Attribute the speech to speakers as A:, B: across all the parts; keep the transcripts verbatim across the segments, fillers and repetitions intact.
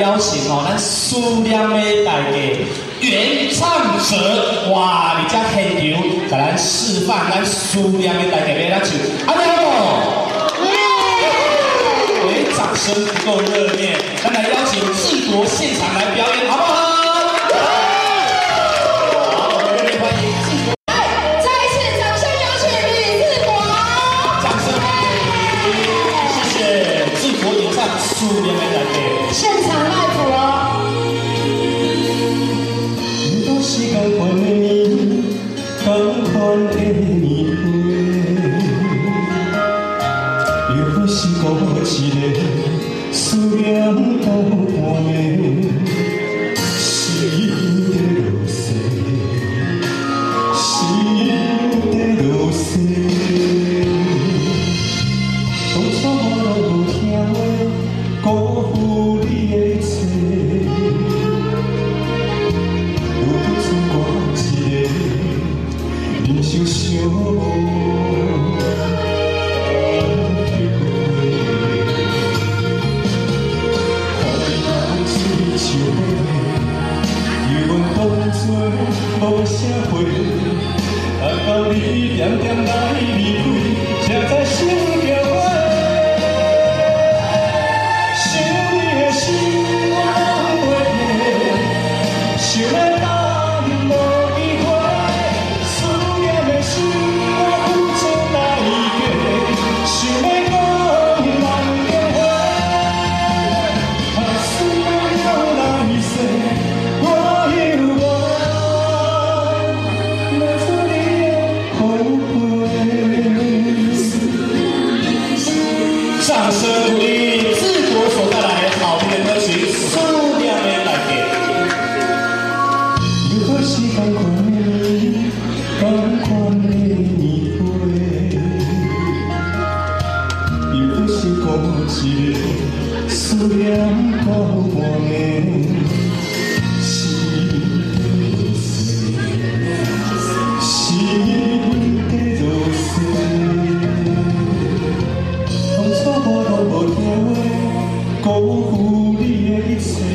A: 邀请哦，咱思念的大家原唱者，哇，你家现场给咱示范咱思念的大家要怎唱，安尼好不？哎，掌声不够热烈，咱来邀请治国现场来表演，好不好？ 思念的大家，
B: 现场卖谱哦。
C: 都是同款的年，同款的年月，又是孤一个思念到半暝，心在落雪，心在落雪。当初我拢无听话。 辜负你的一切，有剩我一个忍受伤害。看你流水像花，犹原当作无啥货，等到你点点来离开，才知心叫我。 想要等无机会，思念的心我付出来过，想要讲梦中花，啊，思念又来势，我犹原要做你的后
A: 辈。掌声鼓励治国所带来好听的歌曲《思念的大家》。
C: 是同款的年，同款的年月，又是孤一个思念到半暝，心在落雪，心在落雪。当初我拢无听话，辜负你的一切。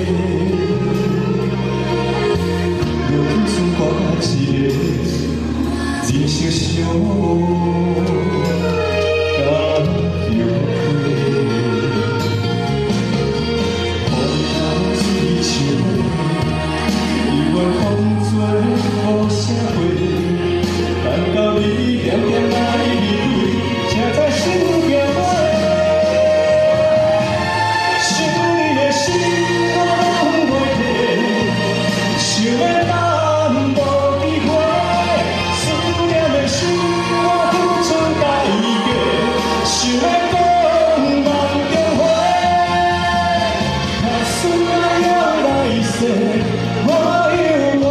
C: 我一个忍受伤甘有愧，看流水像花，犹原当作无啥货，等到你点点来离开，才知心叫我。想你的心我拢袂骗，想要等。 想要讲梦中花，啊，思念又来势，我犹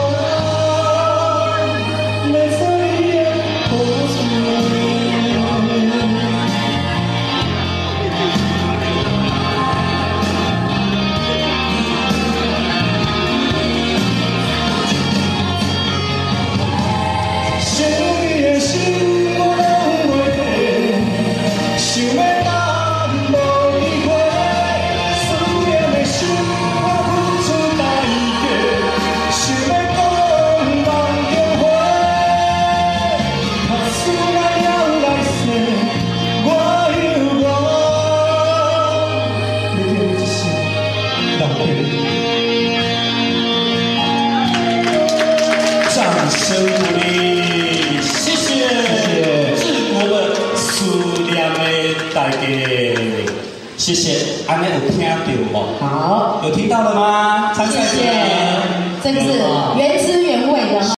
C: 原要做你的好想你的心。 想要等无机会，思念的心我付出来过，想要讲梦中花，啊，思念又来势，我犹原要用一生留给。
A: 掌声鼓励，谢谢治国的思念的大家，谢谢，安尼有听到无？
B: 好，
A: 有听到了吗？参赛者，
B: 谢谢，这个是原汁原味的。